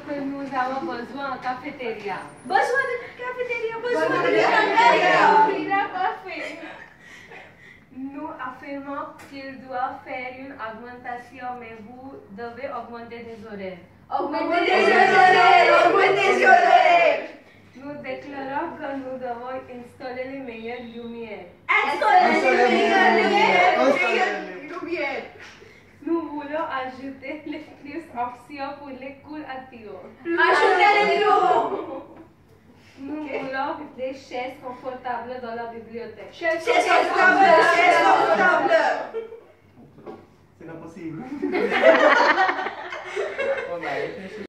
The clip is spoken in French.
que nous avons besoin de cafétéria. Besoin de cafétéria, Besoin besoin de de cafétéria. café. Nous affirmons qu'il doit faire une augmentation, mais vous devez augmenter des horaires. Augmenter les horaires, augmenter les horaires. Nous déclarons que nous devons installer les meilleures lumières. Installer les meilleures lumières. Nous voulons ajouter les plus options pour les cours actifs. Ajouter les bureaux. Nous voulons des chaises confortables dans la bibliothèque. Chaises confortables, chaises confortables. C'est pas possible.